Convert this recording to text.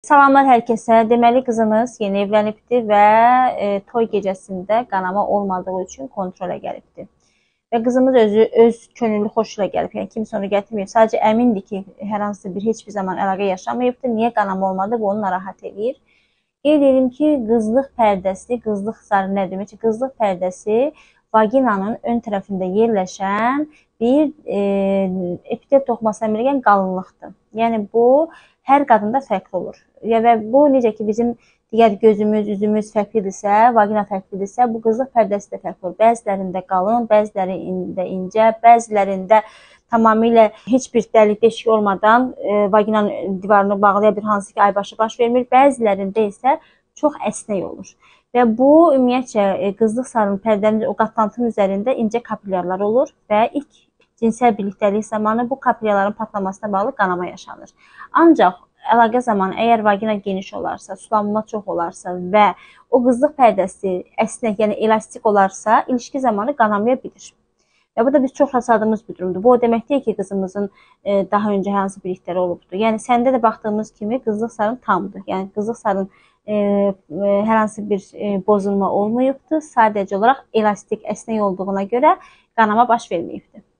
Salamlar hər kəsə. Deməli, qızımız yeni evlənibdir və toy gecəsində qanama olmadığı üçün kontrolə gəlibdir. Və qızımız özü öz könüllü xoşuna gəlib. Yəni kimsə onu gətirməyib. Sadəcə əmindir ki, hər hansı bir heç bir zaman əlaqə yaşamayıbdır. Niyə qanama olmadı? Bu onu narahat edir. Qeyd edim ki, qızlıq pərdəsi, qızlıq zarı nə demək ki, qızlıq pərdəsi vaginanın ön tərəfində yerləşən bir epitel toxumasına əmələ gələn qalınlıqdır. Yəni bu hər qadında fərqli olur. Və bu necə ki bizim digər gözümüz, üzümüz fərqlidirsə, vagina fərqlidirsə, bu qızlıq pərdəsi də fərqli olur. Bəzilərində qalın, bəzilərində incə, bəzilərində tamamilə heç bir dəlik deşik olmadan vaginanın divarını bağlayan bir hansı ki aybaşı baş vermir. Bəzilərində isə çox əsnək olur. Və bu ümumiyyətcə qızlıq sarının pərdənin o qatlantının üzərində incə kapilyarlar olur və ilk cinsel birlikdəlik zamanı bu kapilyaların patlamasına bağlı qanama yaşanır. Ancaq əlaqə zamanı əgər vagina geniş olarsa, sulanma çox olarsa və o qızlıq pərdəsi əsnək, yəni elastik olarsa, ilişki zamanı qanamaya bilir. Və bu da biz çox rastladığımız bir durumdur. Bu o demək deyil ki, qızımızın daha öncə hansı birlikləri olubdur. Yəni səndə də baxdığımız kimi qızlıq sarın tamdır. Yəni qızlıq sarın hər hansı bir bozulma olmayıbdır. Sadəcə olaraq elastik, əsnək olduğuna görə qanama baş verməyibdir.